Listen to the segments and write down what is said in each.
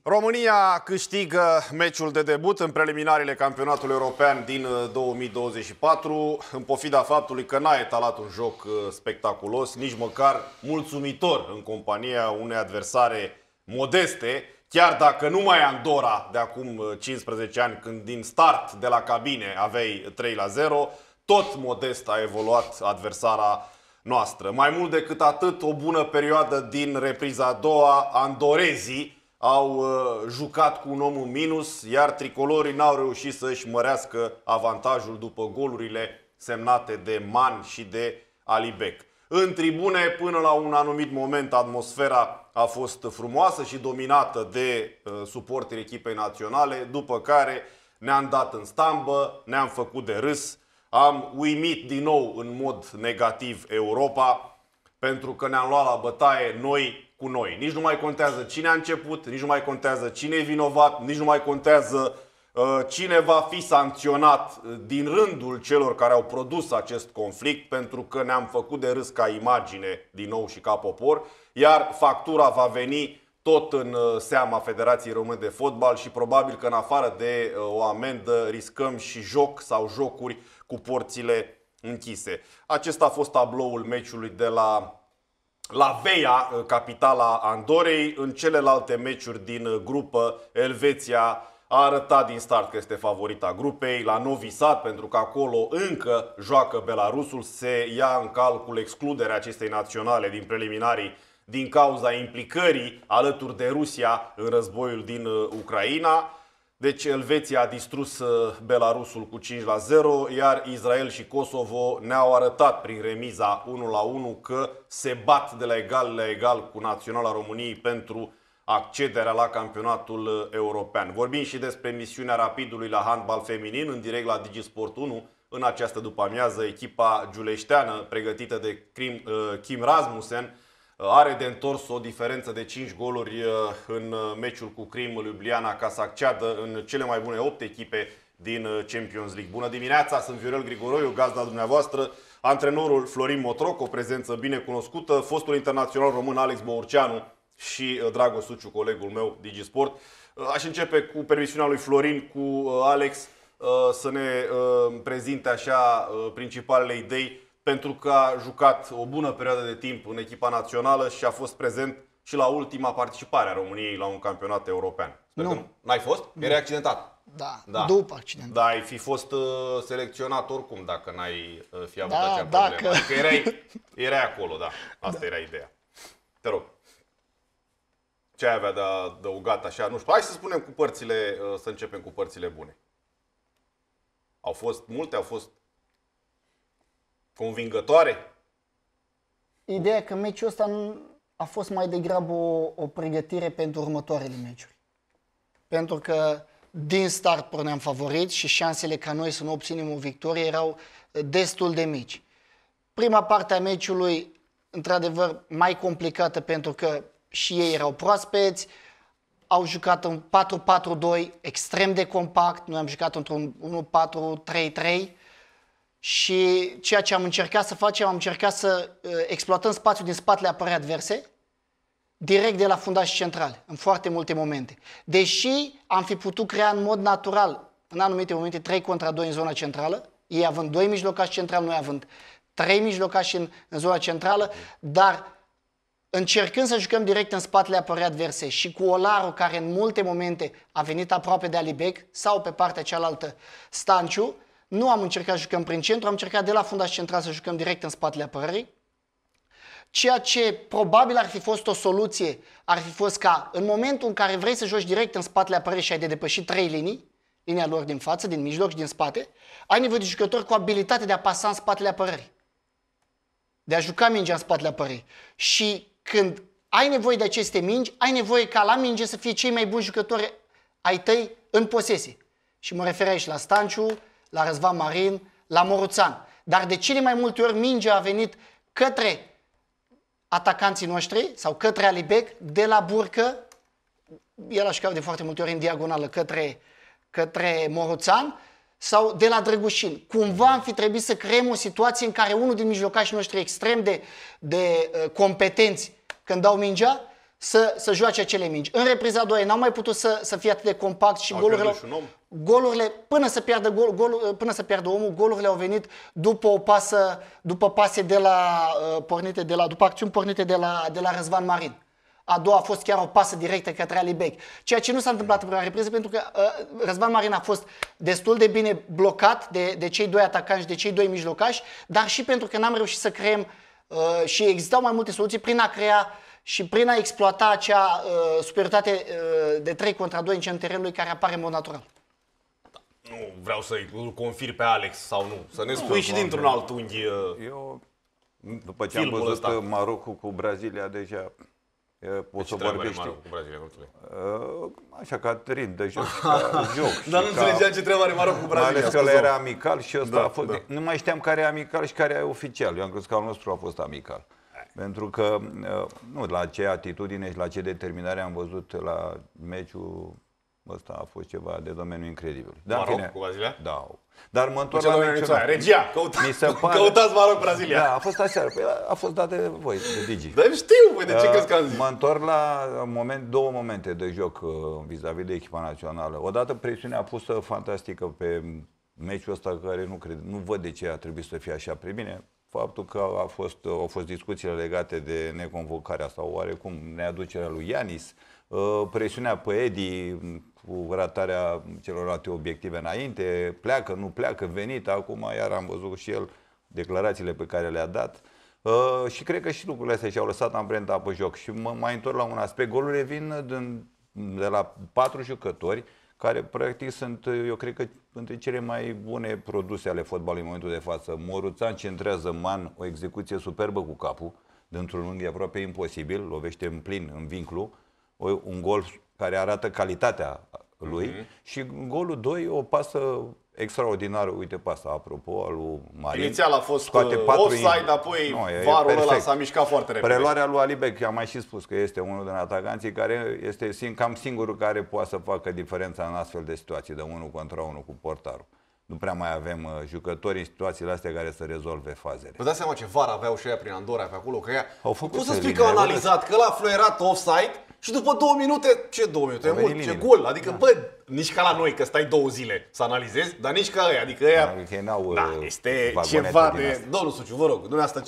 România câștigă meciul de debut în preliminariile campionatului european din 2024, în pofida faptului că n-a etalat un joc spectaculos, nici măcar mulțumitor în compania unei adversare modeste, chiar dacă nu mai e Andorra de acum 15 ani, când din start de la cabine aveai 3-0, tot modest a evoluat adversara noastră. Mai mult decât atât, o bună perioadă din repriza a doua, andorezii au jucat cu un om în minus, iar tricolorii n-au reușit să-și mărească avantajul după golurile semnate de Man și de Alibek. În tribune, până la un anumit moment, atmosfera a fost frumoasă și dominată de suporterii echipei naționale, după care ne-am dat în stambă, ne-am făcut de râs, am uimit din nou în mod negativ Europa, pentru că ne-am luat la bătaie noi cu noi. Nici nu mai contează cine a început, nici nu mai contează cine e vinovat, nici nu mai contează cine va fi sancționat din rândul celor care au produs acest conflict, pentru că ne-am făcut de râs ca imagine din nou și ca popor, iar factura va veni tot în seama Federației Române de Fotbal și probabil că în afară de o amendă riscăm și joc sau jocuri cu porțile închise. Acesta a fost tabloul meciului de la Veia, capitala Andorrei. În celelalte meciuri din grupă, Elveția a arătat din start că este favorita grupei. La Novi Sad, pentru că acolo încă joacă Belarusul, se ia în calcul excluderea acestei naționale din preliminarii din cauza implicării alături de Rusia în războiul din Ucraina. Deci Elveția a distrus Belarusul cu 5-0, iar Israel și Kosovo ne-au arătat prin remiza 1-1 că se bat de la egal la egal cu naționala României pentru accederea la campionatul european. Vorbim și despre misiunea Rapidului la handbal feminin în direct la Digisport 1. În această după-amiază, echipa giuleșteană pregătită de Kim Rasmussen are de întors o diferență de 5 goluri în meciul cu Krim Ljubljana ca să acceadă în cele mai bune 8 echipe din Champions League. Bună dimineața, sunt Viorel Grigoroiu, gazda dumneavoastră, antrenorul Florin Motroc, o prezență bine cunoscută, fostul internațional român Alex Bourceanu și Dragoș Suciu, colegul meu Digisport. Aș începe cu permisiunea lui Florin, cu Alex, să ne prezinte așa principalele idei, pentru că a jucat o bună perioadă de timp în echipa națională și a fost prezent și la ultima participare a României la un campionat european. Nu. N-ai fost? Erai accidentat. Da, după accident. Da, ai fi fost selecționat oricum dacă n-ai fi avut acea problemă. Adică erai acolo, da. Asta era ideea. Te rog. Ce ai avea de adăugat așa? Nu știu. Hai să spunem cu părțile, să începem cu părțile bune. Au fost multe, au fost convingătoare? Ideea că meciul ăsta a fost mai degrabă o pregătire pentru următoarele meciuri. Pentru că din start porneam favoriți și șansele ca noi să nu obținem o victorie erau destul de mici. Prima parte a meciului, într-adevăr, mai complicată pentru că și ei erau proaspeți, au jucat în 4-4-2, extrem de compact, noi am jucat într-un 1-4-3-3, și ceea ce am încercat să facem, am încercat să exploatăm spațiul din spatele apărării adverse, direct de la fundașii centrale, în foarte multe momente. Deși am fi putut crea în mod natural, în anumite momente, 3 contra 2 în zona centrală, ei având 2 mijlocași centrali, noi având 3 mijlocași în zona centrală, dar încercând să jucăm direct în spatele apărării adverse și cu Olaru, care în multe momente a venit aproape de Alibek, sau pe partea cealaltă Stanciu, nu am încercat să jucăm prin centru, am încercat de la fundaș central să jucăm direct în spatele apărării. Ceea ce probabil ar fi fost o soluție, ar fi fost ca în momentul în care vrei să joci direct în spatele apărării și ai de depășit 3 linii, linia lor din față, din mijloc și din spate, ai nevoie de jucători cu abilitate de a pasa în spatele apărării. De a juca mingea în spatele apărării. Și când ai nevoie de aceste mingi, ai nevoie ca la minge să fie cei mai buni jucători ai tăi în posesie. Și mă refer aici la Stanciu, la Răzvan Marin, la Moruțan. Dar de cele mai multe ori mingea a venit către atacanții noștri sau către Alibek, de la burcă, el a jucat de foarte multe ori în diagonală către Moruțan, sau de la Drăgușin. Cumva am fi trebuit să creăm o situație în care unul din mijlocașii noștri extrem de competenți când dau mingea, să joace acele mingi. În repriza 2 n-au mai putut să fie atât de compact și golurile, până să piardă omul, golurile au venit după pase după acțiuni pornite de la Răzvan Marin. A doua a fost chiar o pasă directă către Ali Bek. Ceea ce nu s-a întâmplat în prima repriză, pentru că Răzvan Marin a fost destul de bine blocat de cei doi atacanți, de cei doi mijlocași, dar și pentru că n-am reușit să creăm și existau mai multe soluții prin a crea și prin a exploata acea superioritate de 3 contra 2 în centrul terenului care apare în mod natural. Nu vreau să-i confir pe Alex sau nu. Să ne spui și dintr-un alt unghi. Eu, după ce am văzut Marocul cu Brazilia, deja poți să vorbești. Așa, ca ritm de joc. Dar nu înțelegeam ce treabă are Marocul cu Brazilia. Mai ales că ăla era amical și ăsta a fost. Nu mai știam care e amical și care e oficial. Eu am crezut că al nostru a fost amical. Pentru că, nu, la ce atitudine și la ce determinare am văzut la meciul ăsta a fost ceva de domeniu incredibil. Maroc cu Brazilia? Da. Dar mă întorc la meciul. Regia, căutați Maroc-Brazilia. Da, a fost aseară. A fost dat de voi, de Digi. Dar știu, de ce crezi că am zis? Mă întorc la două momente de joc vis-a-vis de echipa națională. Odată presiunea pusă fantastică pe meciul ăsta, care nu văd de ce a trebuit să fie așa pre bine. Faptul că au fost discuțiile legate de neconvocarea sau oarecum neaducerea lui Ianis, presiunea pe Edi cu ratarea celorlalte obiective înainte, pleacă, nu pleacă, venit, acum iar am văzut și el declarațiile pe care le-a dat. Și cred că și lucrurile astea și-au lăsat amprenta pe joc. Și mă mai întorc la un aspect. Golurile vin de la 4 jucători care practic sunt, eu cred că, între cele mai bune produse ale fotbalului în momentul de față. Moruțan centrează Man, o execuție superbă cu capul, dintr-un unghi aproape imposibil, lovește în plin, în vinclu, un gol care arată calitatea lui și golul 2, o pasă extraordinară, uite pasa, apropo, al lui Marin. Inițial a fost offside, apoi varul ăla s-a mișcat foarte repede. Preluarea lui Ali Bek, am mai și spus că este unul din atacanții care este cam singurul care poate să facă diferența în astfel de situații, de 1 contra 1 cu portarul. Nu prea mai avem jucători în situațiile astea care să rezolve fazele. Vă dați seama ce var aveau și ea prin Andorra pe acolo? Că ea poți să spui că au analizat, că l-a fluierat offside și după 2 minute, ce 2 minute? E mult, ce gol. Adică, bă, nici ca la noi, că stai 2 zile să analizezi, dar nici ca ăia. Adică ăia, este ceva de... Domnul Suciu, vă rog, dumneavoastră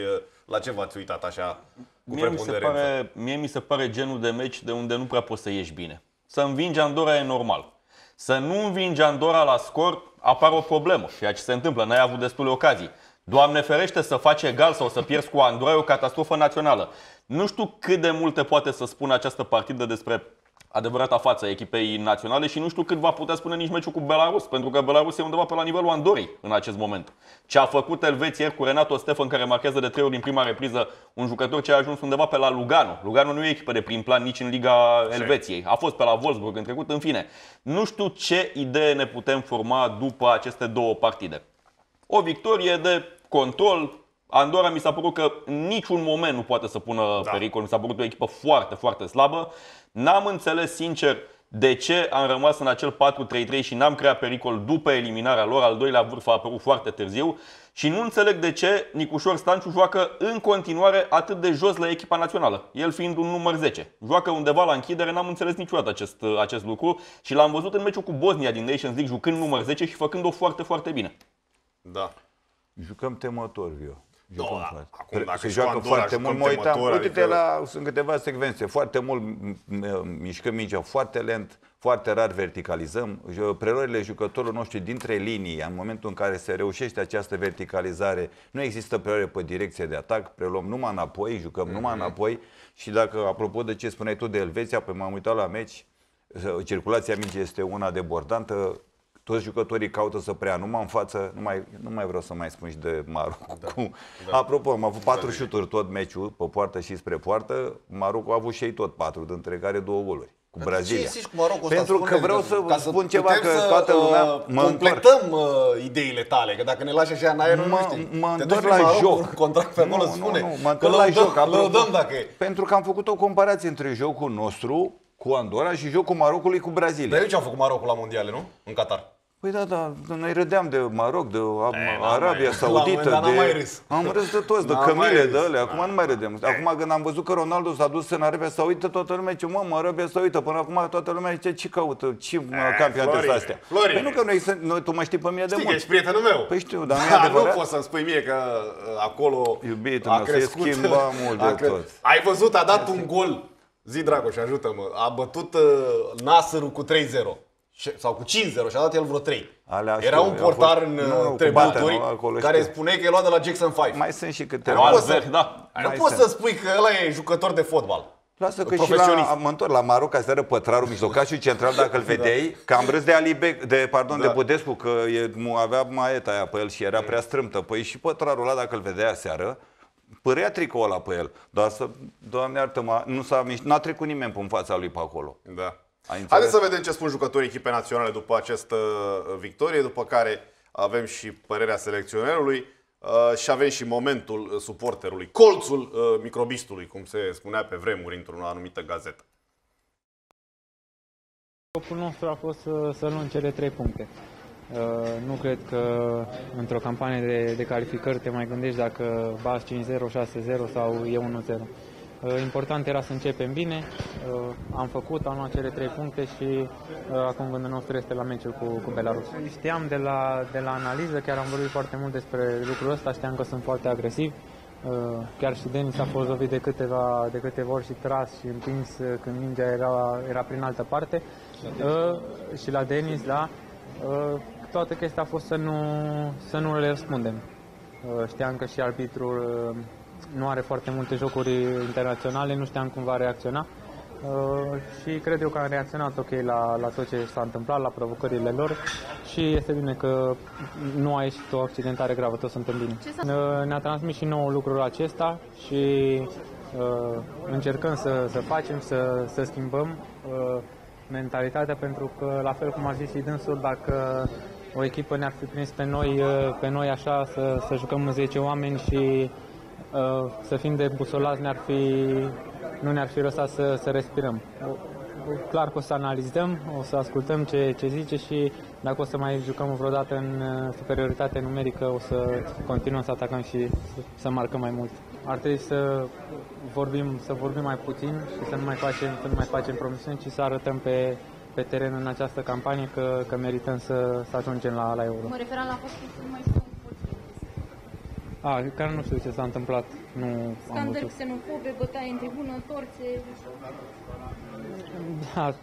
la ce v-ați uitat așa cu preponderență? Mie mi se pare genul de meci de unde nu prea poți să ieși bine. Să învingi Andorra e normal. Să nu învingi Andorra la scor apare o problemă, ceea ce se întâmplă, n-ai avut destule ocazii. Doamne ferește să faci egal sau să pierzi cu Andorra, e o catastrofă națională. Nu știu cât de multe poate să spună această partidă despre adevărata față a echipei naționale și nu știu cât va putea spune nici meciul cu Belarus, pentru că Belarus e undeva pe la nivelul Andorei în acest moment. Ce a făcut Elveția ieri cu Renato Stefan, care marchează de 3 ori din prima repriză, un jucător ce a ajuns undeva pe la Lugano. Lugano nu e echipă de prim plan nici în Liga Elveției. A fost pe la Wolfsburg în trecut, în fine. Nu știu ce idee ne putem forma după aceste două partide. O victorie de control. Andorra mi s-a părut că în niciun moment nu poate să pună pericol. Mi s-a părut o echipă foarte, foarte slabă. N-am înțeles sincer de ce am rămas în acel 4-3-3 și n-am creat pericol după eliminarea lor. Al doilea vârf a apărut foarte târziu. Și nu înțeleg de ce Nicușor Stanciu joacă în continuare atât de jos la echipa națională. El fiind un număr 10. Joacă undeva la închidere, n-am înțeles niciodată acest lucru. Și l-am văzut în meciul cu Bosnia din Nations League jucând număr 10 și făcând-o foarte, foarte bine. Da. Jucăm temător, eu. Acum, dacă se joacă foarte mult, mă uitam, uite-te sunt câteva secvențe, foarte mult mișcăm mingea, foarte lent, foarte rar verticalizăm. Preluările jucătorilor noștri dintre linii, în momentul în care se reușește această verticalizare, nu există preluare pe direcție de atac, preluăm numai înapoi, jucăm numai înapoi. Și dacă, apropo de ce spuneai tu de Elveția, pe m-am uitat la meci, circulația mingii este una debordantă. Toți jucătorii caută să preia numai în față, nu mai vreau să mai spun și de Maroc. Apropo, am avut 4 șuturi tot meciul, pe poartă și spre poartă. Marocul a avut și ei tot 4, dintre care 2 goluri. Cu Brazilia. Pentru că vreau să spun ceva, că toată lumea... completăm ideile tale, că dacă ne lași așa în aer, nu știi. Mă întorc la joc. Contract pe acolo spune. Mă întorc la joc. Dacă e. Pentru că am făcut o comparație între jocul nostru cu Andorra și jocul Marocului cu Brazilia. Dar eu ce am făcut Marocul la mondiale, nu? În Qatar. Păi da, noi râdeam de Maroc, de Arabia Saudită, n-am mai râs. am râs de toți, de cămile, de alea, acum nu mai râdem. Acum când am văzut că Ronaldo s-a dus în Arabia Saudită, toată lumea zice, Arabia Saudită, până acum toată lumea zice, ce caută, ce campionate sunt astea? Păi nu că noi, tu mă știi pe mine de mult. Știi că ești prietenul meu. Păi știu, dar nu e adevărat. Nu poți să-mi spui mie că acolo Iubitul a meu, se crescut. schimba mult de tot. Ai văzut, a dat un gol. Zi, Dragoș, ajută-mă. A bătut Nasrul cu 3-0. Sau cu 5-0 și a dat el vreo 3. Era un portar în trebuturi care spune că e luat de la Jackson 5. Mai sunt și câteva. Nu poți să spui că ăla e jucător de fotbal. Lasă că și mă întorc la Maroc, aseară Pătrarul, mijlocașul central, dacă îl vedeai, că am râs de Budescu, că avea maeta aia pe el și era prea strâmtă. Păi și Pătrarul ăla, dacă îl vedeai aseară, părea tricoul ăla pe el. Dar Doamne iartă-mă, n-a trecut nimeni pe fața lui pe acolo. Da. Haideți să vedem ce spun jucătorii echipei naționale după această victorie, după care avem și părerea selecționerului și avem și momentul suporterului, colțul microbistului, cum se spunea pe vremuri într-o anumită gazetă. Scopul nostru a fost să luăm cele 3 puncte. Nu cred că într-o campanie de calificări te mai gândești dacă bați 5-0, 6-0 sau e 1-0. Important era să începem bine, am luat cele 3 puncte și acum gândul nostru este la meciul cu Belarus. Știam de la analiză, chiar am vorbit foarte mult despre lucrul ăsta, știam că sunt foarte agresiv. Chiar și Denis a fost lovit de câteva ori și tras și împins când mingea era prin altă parte. Și la Denis, da, toată chestia a fost să nu le răspundem. Știam că și arbitrul nu are foarte multe jocuri internaționale, nu știam cum va reacționa și cred eu că am reacționat ok la tot ce s-a întâmplat, la provocările lor și este bine că nu a ieșit o accidentare gravă, toți suntem bine. Ne-a transmis și nouă lucrul acesta și încercăm să facem, să schimbăm mentalitatea, pentru că, la fel cum a zis și dânsul, dacă o echipă ne-ar fi prins pe noi așa, să jucăm în 10 oameni și să fim debusolați, nu ne-ar fi lăsat să respirăm. Clar că o să analizăm, o să ascultăm ce zice și dacă o să mai jucăm vreodată în superioritate numerică, o să continuăm să atacăm și să marcăm mai mult. Ar trebui să vorbim mai puțin și să nu mai facem promisiuni, ci să arătăm pe teren în această campanie că merităm să ajungem la Euro. Mă referam la faptul că nu mai scump. Care nu știu ce s-a întâmplat. Scandări xenofobe, bătaie în tribună, torțe. Da,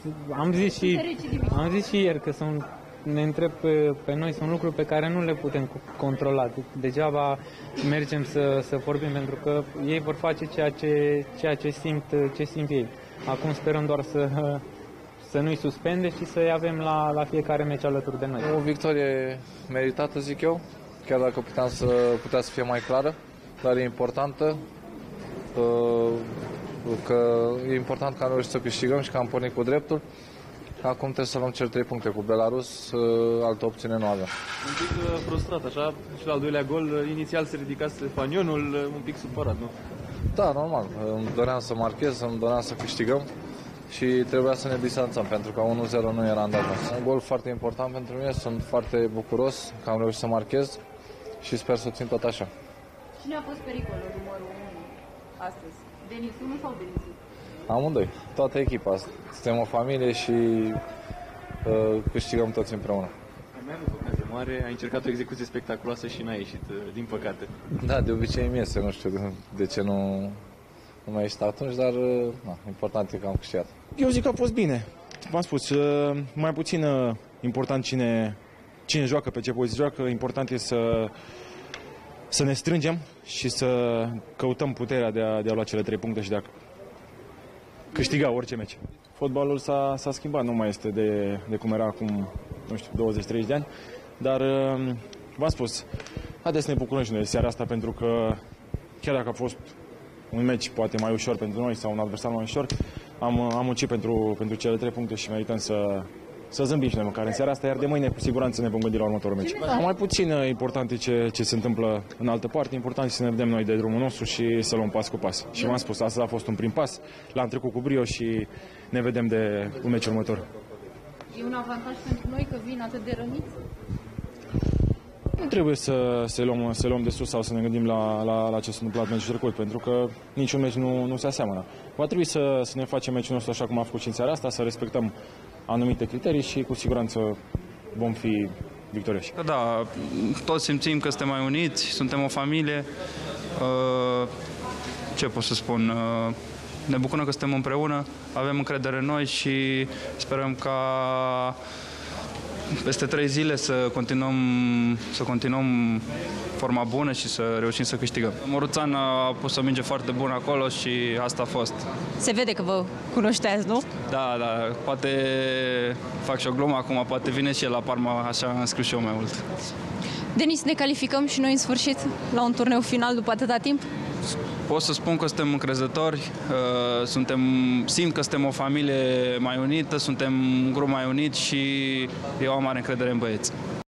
am zis și ieri că ne întreb pe noi, sunt lucruri pe care nu le putem controla. Degeaba mergem să vorbim, pentru că ei vor face ceea ce simt ei. Acum sperăm doar să nu-i suspende și să-i avem la fiecare meci alături de noi. O victorie meritată, zic eu, chiar dacă putea să fie mai clară, dar e importantă, că e important că am reușit să câștigăm și că am pornit cu dreptul. Acum trebuie să luăm cele 3 puncte cu Belarus, altă opțiune nu avem. Un pic frustrat, așa, și la al doilea gol, inițial se ridicase fanionul, un pic supărat, nu? Da, normal. Îmi doream să marchez, îmi doream să câștigăm și trebuia să ne distanțăm, pentru că 1-0 nu era îndată. Un gol foarte important pentru mine, sunt foarte bucuros că am reușit să marchez și sper să o țin tot așa. Cine a fost pericolul numărul 1 astăzi? Denis 1 sau Denis? Amândoi, toată echipa. Suntem o familie și câștigăm toți împreună. Mai avut ocazie mare, ai încercat o execuție spectaculoasă și n-a ieșit, din păcate. Da, de obicei mi iese, nu știu de ce nu mai ieșit atunci, dar important e că am câștigat. Eu zic că a fost bine. V-am spus, mai puțin important cine joacă, pe ce poziție joacă, important e să ne strângem și să căutăm puterea de a lua cele 3 puncte și de a câștiga orice meci. Fotbalul s-a schimbat, nu mai este de cum era acum, nu știu, 20-30 de ani, dar v-am spus, haideți să ne bucurăm și noi de seara asta, pentru că chiar dacă a fost un meci poate mai ușor pentru noi sau un adversar mai ușor, am muncit pentru cele 3 puncte și merităm să zâmbim și noi măcar în seara asta, iar de mâine cu siguranță ne vom gândi la următorul meci. Mai puțin important e ce se întâmplă în altă parte, important e să ne vedem noi de drumul nostru și să luăm pas cu pas. Și v-am spus, asta a fost un prim pas, l-am trecut cu brio și ne vedem de un meci următor. E un avantaj pentru noi că vin atât de răniți? Nu trebuie să luăm de sus sau să ne gândim la ce s-a întâmplat meciul trecut, pentru că niciun meci nu se aseamănă. Va trebui să ne facem meciul nostru așa cum a făcut și în seara asta, să respectăm anumite criterii și cu siguranță vom fi victorioși. Da, toți simțim că suntem mai uniți, suntem o familie. Ce pot să spun? Ne bucurăm că suntem împreună, avem încredere în noi și sperăm ca peste 3 zile să continuăm forma bună și să reușim să câștigăm. Moruțan a pus o minge foarte bună acolo și asta a fost. Se vede că vă cunoșteați, nu? Da, poate fac și o glumă acum, poate vine și el la Parma, așa am scris și eu mai mult. Denis, ne calificăm și noi în sfârșit la un turneu final după atâta timp? Pot să spun că suntem încrezători, simt că suntem o familie mai unită, suntem un grup mai unit și eu am mare încredere în băieți.